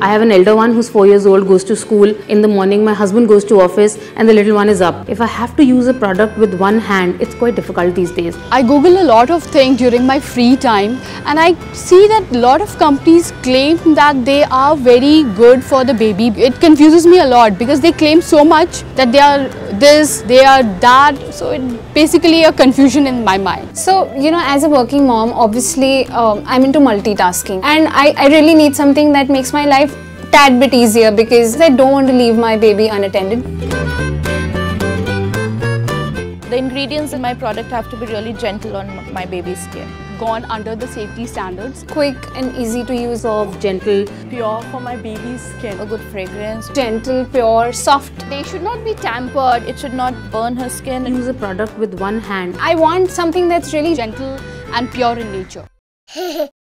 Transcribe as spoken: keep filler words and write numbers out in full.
I have an elder one who's four years old, goes to school. In the morning, my husband goes to office and the little one is up. If I have to use a product with one hand, it's quite difficult these days. I Google a lot of things during my free time, and I see that a lot of companies claim that they are very good for the baby. It confuses me a lot because they claim so much that they are this, they are that. So it's basically a confusion in my mind. So, you know, as a working mom, obviously um, I'm into multitasking, and I, I really need something that makes my life tad bit easier because I don't want to leave my baby unattended. The ingredients in my product have to be really gentle on my baby's skin. Gone under the safety standards. Quick and easy to use. Soft, gentle, Pure for my baby's skin. A good fragrance. Gentle, pure, soft. They should not be tampered. It should not burn her skin. use a product with one hand. I want something that's really Gentle and pure in nature.